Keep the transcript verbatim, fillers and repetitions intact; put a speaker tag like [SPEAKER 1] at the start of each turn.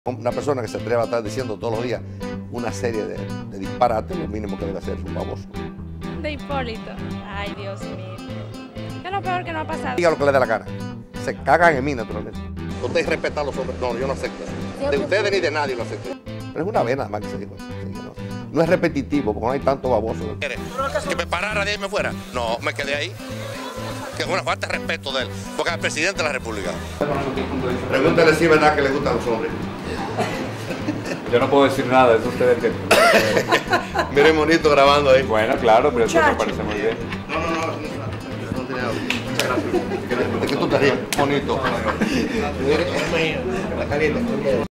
[SPEAKER 1] Una persona que se atreva a estar diciendo todos los días una serie de, de disparates, lo mínimo que debe hacer es un baboso.
[SPEAKER 2] De Hipólito. Ay, Dios mío. ¿Qué es lo peor que no ha pasado?
[SPEAKER 1] Diga lo que le dé la gana. Se cagan en mí, naturalmente. Usted respeta a los hombres. No, yo no acepto. De ustedes ni de nadie lo acepto. Pero es una vez nada más que se dijo así. No, no es repetitivo, porque no hay tanto baboso.
[SPEAKER 3] ¿Que me parara de ahí y me fuera? No, me quedé ahí. Que es una falta de respeto de él, porque es el presidente de la República.
[SPEAKER 1] Pregúntale si es verdad que le gustan los hombres.
[SPEAKER 4] Yo no puedo decir nada, eso ustedes que...
[SPEAKER 1] Miren bonito grabando ahí.
[SPEAKER 4] Bueno, claro, pero eso me parece muy bien.
[SPEAKER 1] No, no, no, no, no tiene nada. Muchas gracias. ¿De qué tú estarías bonito?